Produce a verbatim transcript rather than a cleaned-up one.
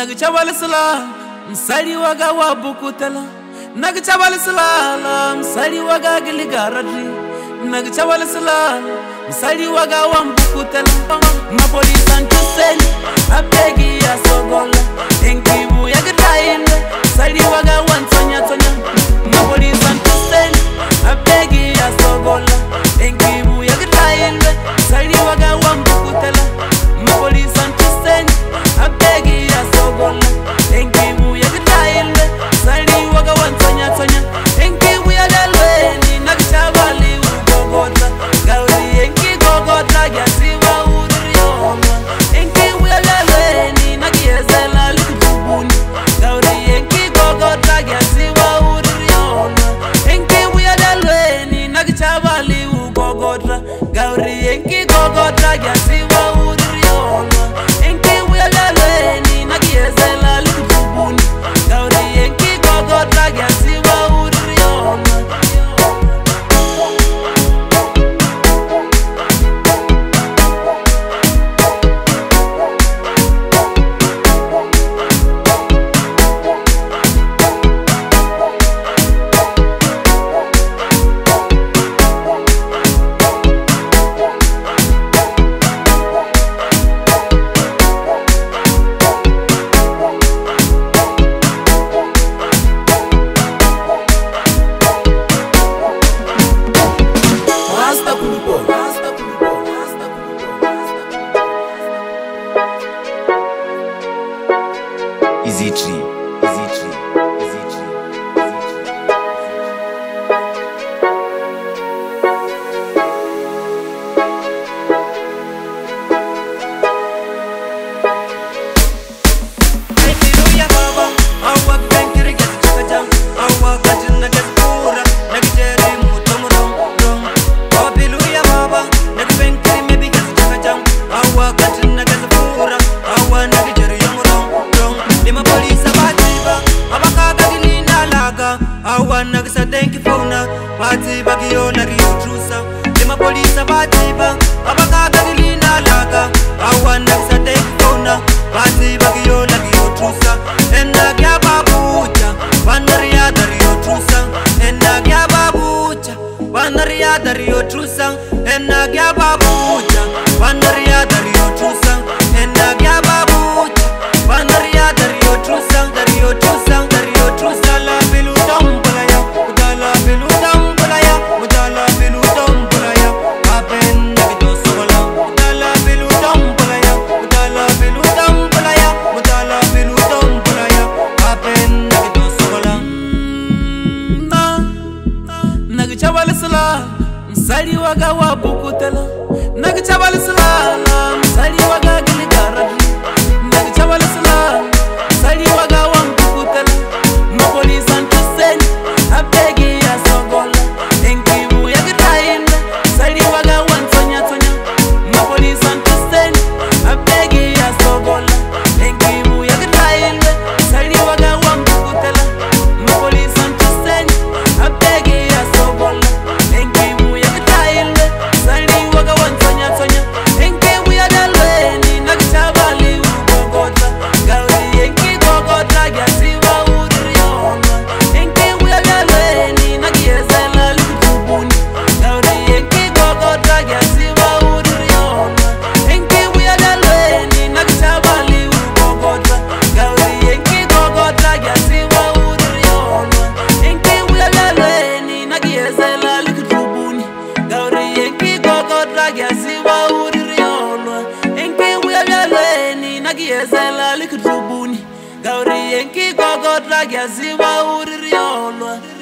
Nagchabal salam Msari waga wabukutala Nagchabal salam Msari waga giligaradri Nagchabal salam Msari waga wambukutala Mapolisan tuseni Abegi ya sogola Enkibu ya gitainda Msari waga wantonya tonya Mapolisan tuseni Abegi ya sogola Enkibu ya gitainda Msari waga wambukutala Mapolisan tuseni Abegi ya sogola Enkibu ya gitainda Msari waga wantonya tonya Enkibu ya galweni Nagchabali ugogota Gauri enki gogota Gyasiwa uriyoma Enkibu ya galweni Nagyezela likutubuni Gauri enki gogota Gyasiwa uriyoma Enkibu ya galweni Nagchabali ugogota Gauri enki gogota Gyasiwa uriyoma Enkibu ya galweni Nagyezela likutubuni Gauri enki gogota Gyasiwa uriyoma Easy tree, easy tree, easy tree, Hallelujah, Baba. Awa bankiri get chakajam. Awa katina get pura. Nagijeri mutomrom rom. Hallelujah, Baba. Nag bankiri maybe get chakajam. Awa katina get pura. Awa nagijeri yomrom rom. Lima polisa batiba. Abaka gagini na laga. Awa nagisa denki fauna. Batiba giyo nariyo trusa. Lima polisa batiba. Abaka gagini na laga. Awa nagisa denki fauna. Batiba giyo nariyo trusa. Enda gya babucha. Bandaria dario trusa. Enda gya babucha. Bandaria dario trusa. Enda gya babucha. Bandaria dario trusa. Enda gya babucha. Bandaria dario trusa. Dario trusa. Dario trusa. La bilu tambulaya. Udala bilu tambulaya. Udala bilu tambulaya. Apen nagito sola. Udala bilu tambulaya. Udala bilu tambulaya. Udala bilu tambulaya. Apen nagito sola. Nagchabal salam Msari waga wabukutala Nagchabal salam Msari waga giligaradri Nagchabal salam Msari waga wambukutala Mapolisan tuseni Abegi ya sogola Enkibu ya gitainda Msari waga wantonya tonya Mapolisan tuseni Abegi ya sogola Enkibu ya gitainda Msari waga wambukutala Mapolisan tuseni Abegi ya sogola Enkibu ya gitainda Msari waga wantonya tonya Enkibu ya galweni Nagchabali ugogota Gauri enki gogota Gyasiwa uriyoma Enkibu ya galweni Nagyezela likutubuni Gauri enki gogota Gyasiwa uriyoma Enkibu ya galweni Nagchabali ugogota Gauri enki gogota Gyasiwa uriyoma Enkibu ya galweni Nagyezela likutubuni Gauri enki gogota Gyasiwa uriyoma Enkibu ya galweni Nagyezela likutubuni Gauri enki gogota Gyasiwa uriyoma